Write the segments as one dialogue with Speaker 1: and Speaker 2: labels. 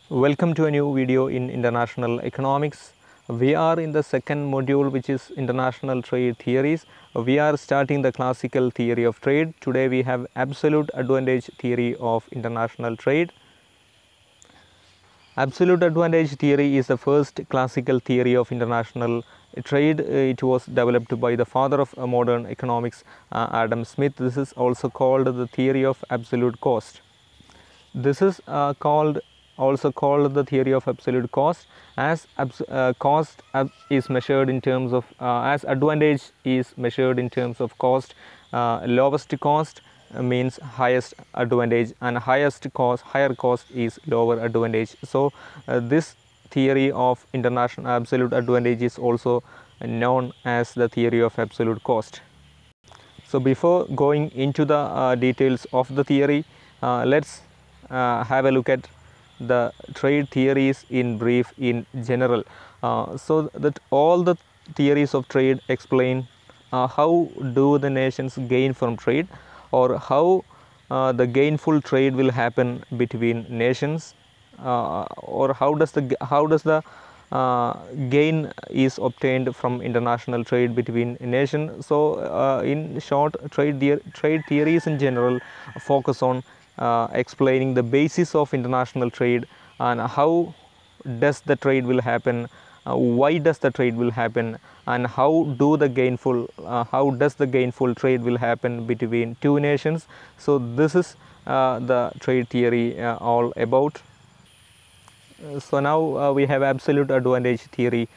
Speaker 1: Welcome to a new video in International Economics. We are in the second module, which is International Trade Theories. We are starting the classical theory of trade. Today we have absolute advantage theory of international trade. Absolute advantage theory is the first classical theory of international trade. It was developed by the father of modern economics, Adam Smith. This is also called the theory of absolute cost. This is also called the theory of absolute cost, as cost is measured in terms of as advantage is measured in terms of cost. Lowest cost means highest advantage, and higher cost is lower advantage. So this theory of international absolute advantage is also known as the theory of absolute cost. So before going into the details of the theory, let's have a look at the trade theories in brief in general. So that all the theories of trade explain how do the nations gain from trade, or how the gainful trade will happen between nations, or how does the gain is obtained from international trade between nations. So in short, trade theories in general focus on explaining the basis of international trade and how does the trade will happen, why does the trade will happen, and how does the gainful trade will happen between two nations. So this is the trade theory all about. So now we have absolute advantage theory.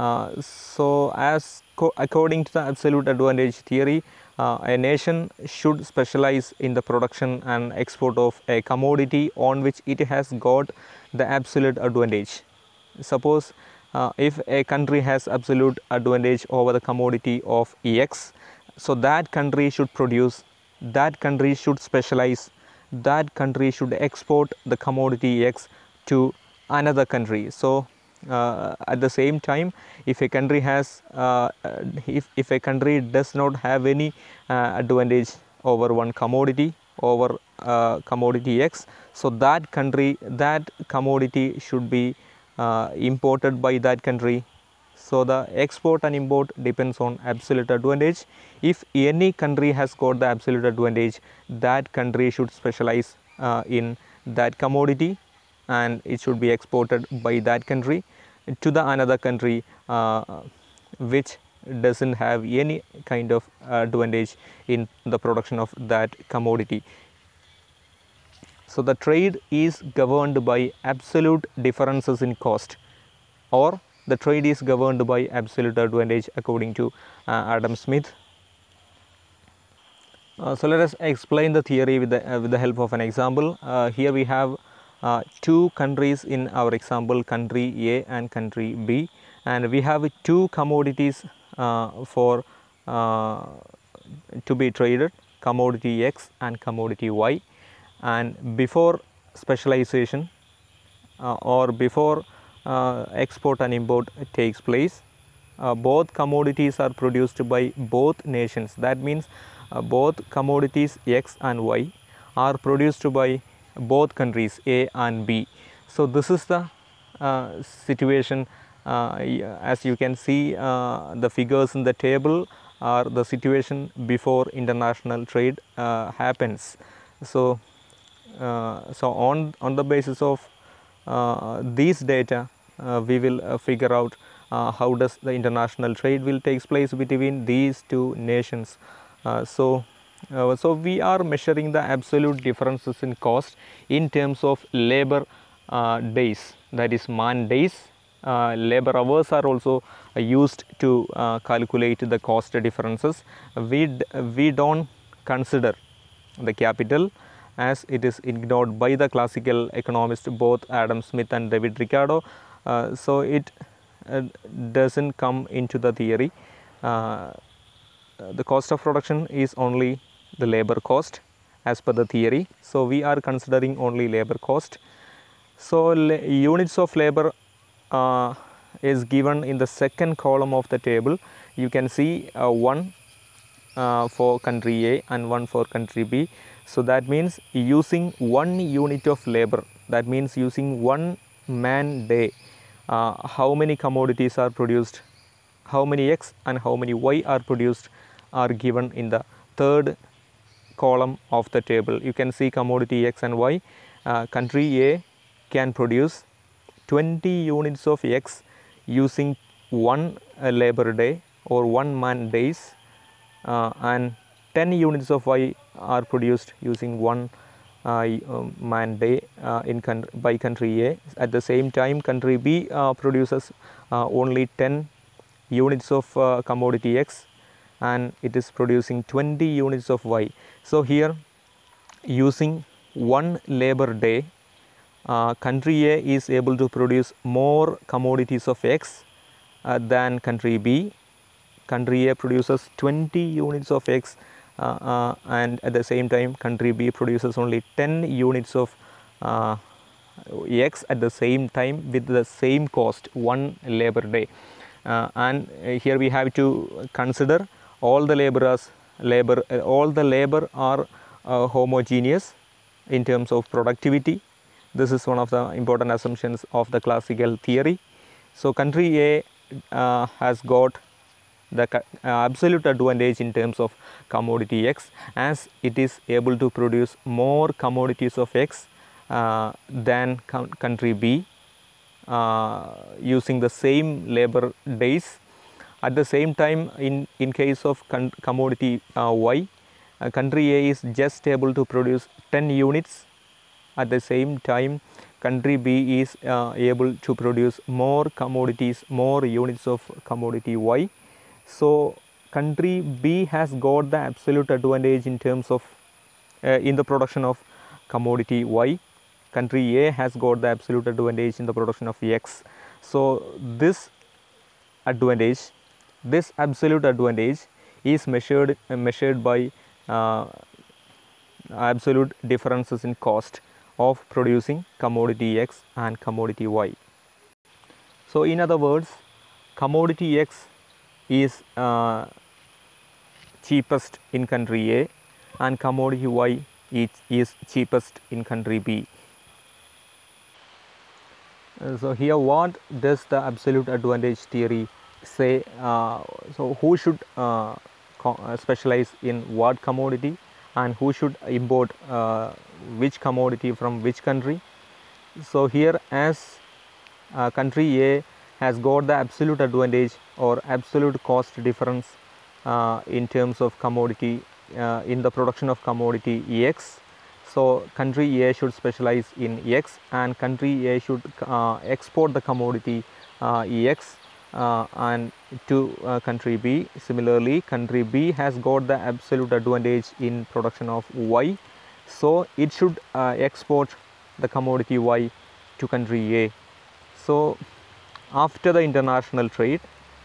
Speaker 1: According to the absolute advantage theory, a nation should specialize in the production and export of a commodity on which it has got the absolute advantage. Suppose if a country has absolute advantage over the commodity of X, so that country should produce, that country should specialize, that country should export the commodity X to another country. So at the same time, if a country has if a country does not have any advantage over one commodity, over commodity X, so that commodity should be imported by that country. So the export and import depends on absolute advantage. If any country has got the absolute advantage, that country should specialize in that commodity, and it should be exported by that country to the another country which doesn't have any kind of advantage in the production of that commodity. So the trade is governed by absolute differences in cost, or the trade is governed by absolute advantage according to Adam Smith. So let us explain the theory with the help of an example. Here we have two countries in our example, country A and country B, and we have two commodities for to be traded, commodity X and commodity Y. And before specialization or before export and import takes place, both commodities are produced by both nations. That means both commodities X and Y are produced by both countries A and B. So this is the situation. As you can see, the figures in the table are the situation before international trade happens. So on the basis of these data, we will figure out how does the international trade will takes place between these two nations. So we are measuring the absolute differences in cost in terms of labor days, that is man days. Labor hours are also used to calculate the cost differences. We don't consider the capital, as it is ignored by the classical economists, both Adam Smith and David Ricardo. So it doesn't come into the theory. The cost of production is only the labor cost as per the theory. So we are considering only labor cost. So units of labor is given in the second column of the table. You can see one for country A and one for country B. So that means using 1 unit of labor, that means using 1 man day, how many commodities are produced, how many X and how many Y are produced are given in the third column of the table. You can see commodity X and Y. Country A can produce 20 units of X using one labor day or 1 man days, and 10 units of Y are produced using one man day by country A. At the same time, country B produces only 10 units of commodity X and it is producing 20 units of Y. So here, using one labor day, country A is able to produce more commodities of X than country B. Country A produces 20 units of X and at the same time country B produces only 10 units of X at the same time with the same cost, one labor day. And here we have to consider all the labor are homogeneous in terms of productivity. This is one of the important assumptions of the classical theory. So country A has got the absolute advantage in terms of commodity X, as it is able to produce more commodities of X than country B using the same labor days. At the same time, in case of commodity Y, country A is just able to produce 10 units. At the same time, country B is able to produce more commodities, more units of commodity Y. So country B has got the absolute advantage in terms of in the production of commodity Y. Country A has got the absolute advantage in the production of X. So this absolute advantage is measured by absolute differences in cost of producing commodity X and commodity Y. So in other words, commodity X is cheapest in country A and commodity Y is cheapest in country B. So here, what does the absolute advantage theory say? So who should specialize in what commodity and who should import which commodity from which country? So here, as country A has got the absolute advantage or absolute cost difference in terms of commodity in the production of commodity X. So country A should specialize in X and country A should export the commodity X and to country B. Similarly, country B has got the absolute advantage in production of Y, so it should export the commodity Y to country A. So after the international trade,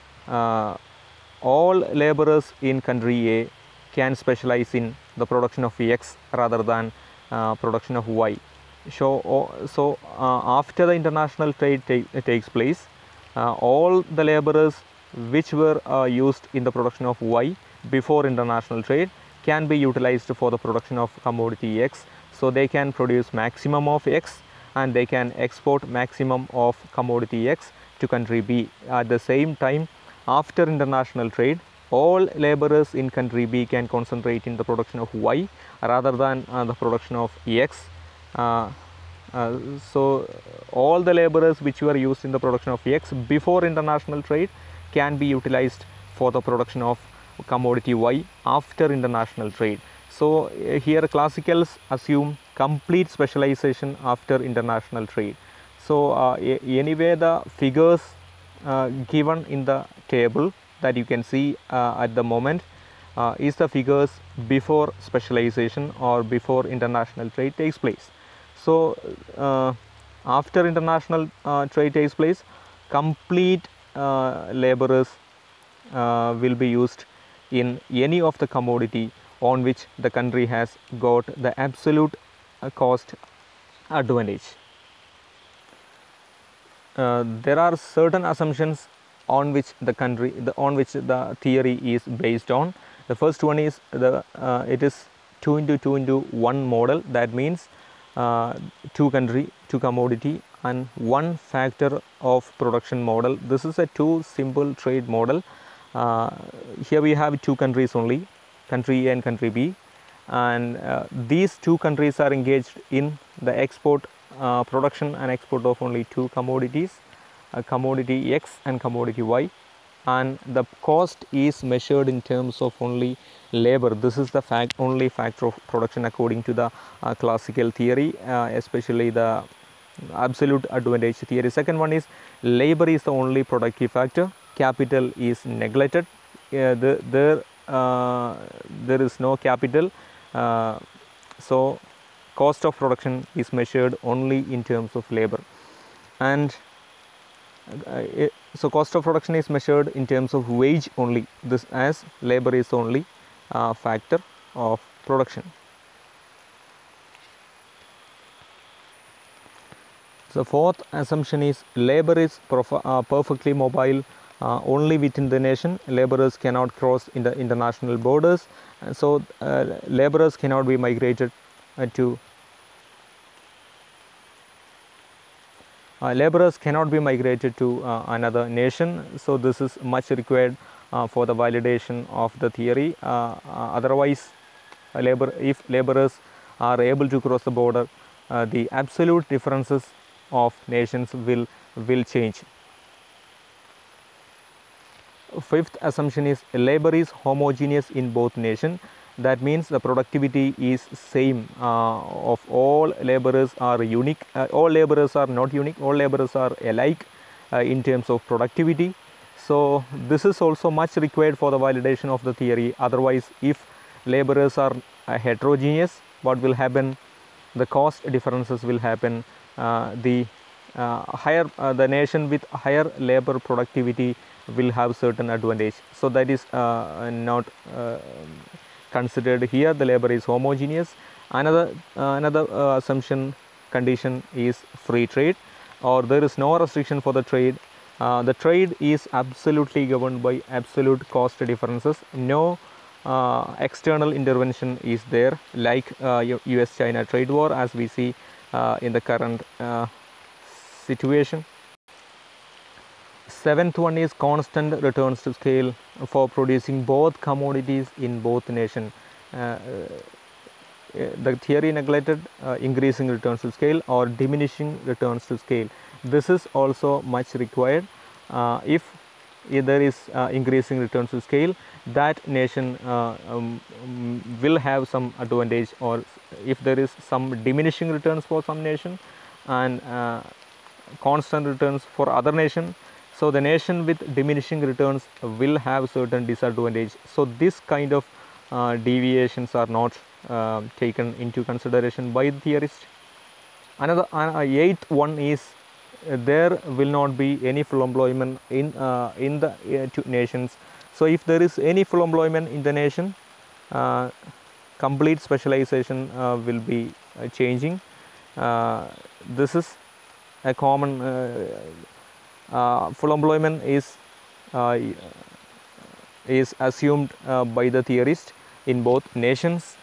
Speaker 1: all laborers in country A can specialize in the production of X rather than production of Y. So after the international trade takes place, all the laborers which were used in the production of Y before international trade can be utilized for the production of commodity X. So they can produce maximum of X and they can export maximum of commodity X to country B. At the same time, after international trade, all laborers in country B can concentrate in the production of Y rather than the production of X. So all the laborers which were used in the production of X before international trade can be utilized for the production of commodity Y after international trade. So here classicals assume complete specialization after international trade. So anyway, the figures given in the table that you can see at the moment is the figures before specialization or before international trade takes place. So after international trade takes place, complete laborers will be used in any of the commodity on which the country has got the absolute cost advantage. There are certain assumptions on which the theory is based on. The first one is it is 2 into 2 into 1 model. That means two country, two commodity and one factor of production model. This is a two simple trade model. Here we have two countries only, country A and country B, and these two countries are engaged in the export, production and export of only two commodities, commodity X and commodity Y, and the cost is measured in terms of only labor. This is the only factor of production according to the classical theory, especially the absolute advantage theory. Second one is labor is the only productive factor, capital is neglected. There is no capital, so cost of production is measured only in terms of labor, and so cost of production is measured in terms of wage only, this as labor is only factor of production. So fourth assumption is labor is perfectly mobile only within the nation. Laborers cannot cross in the international borders, and so laborers cannot be migrated to laborers cannot be migrated to another nation. So this is much required for the validation of the theory. Otherwise, if laborers are able to cross the border, the absolute differences of nations will change. Fifth assumption is labor is homogeneous in both nations. That means the productivity is same of all laborers are unique. All laborers are not unique. All laborers are alike in terms of productivity. So this is also much required for the validation of the theory. Otherwise, if laborers are heterogeneous, what will happen? The cost differences will happen. The nation with higher labor productivity will have certain advantage. So that is not considered here. The labor is homogeneous. Another assumption condition is free trade, or there is no restriction for the trade. The trade is absolutely governed by absolute cost differences. No external intervention is there, like US-China trade war, as we see in the current situation. Seventh one is constant returns to scale for producing both commodities in both nations. The theory neglected increasing returns to scale or diminishing returns to scale. This is also much required. If there is increasing returns to scale, that nation will have some advantage, or if there is some diminishing returns for some nation and constant returns for other nation, so the nation with diminishing returns will have certain disadvantage. So this kind of deviations are not taken into consideration by the theorist. Another eighth one is there will not be any full employment in the two nations. So if there is any full employment in the nation, complete specialization will be changing. This is a common full employment is assumed by the theorist in both nations.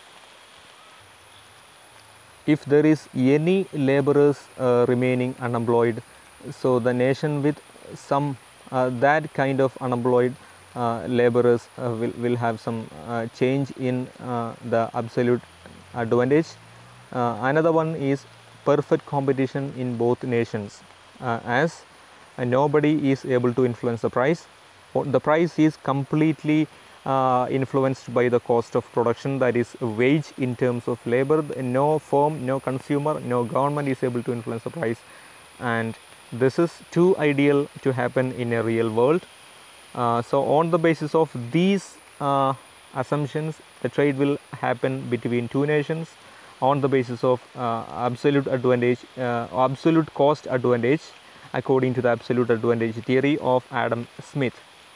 Speaker 1: If there is any laborers remaining unemployed, so the nation with some that kind of unemployed laborers will have some change in the absolute advantage. Another one is perfect competition in both nations, as nobody is able to influence the price. The price is completely influenced by the cost of production, that is wage in terms of labor. No firm, no consumer, no government is able to influence the price, and this is too ideal to happen in a real world. So on the basis of these assumptions, the trade will happen between two nations on the basis of absolute advantage, absolute cost advantage, according to the absolute advantage theory of Adam Smith.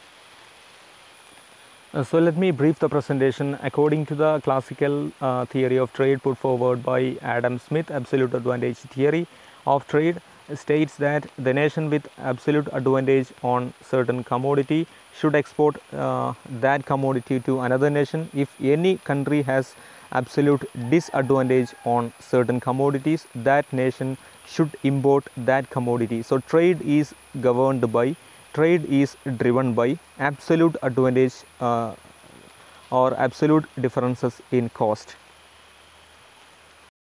Speaker 1: So let me brief the presentation. According to the classical theory of trade put forward by Adam Smith, absolute advantage theory of trade states that the nation with absolute advantage on certain commodity should export that commodity to another nation if any country has absolute disadvantage on certain commodities, that nation should import that commodity. So trade is governed by, trade is driven by absolute advantage or absolute differences in cost.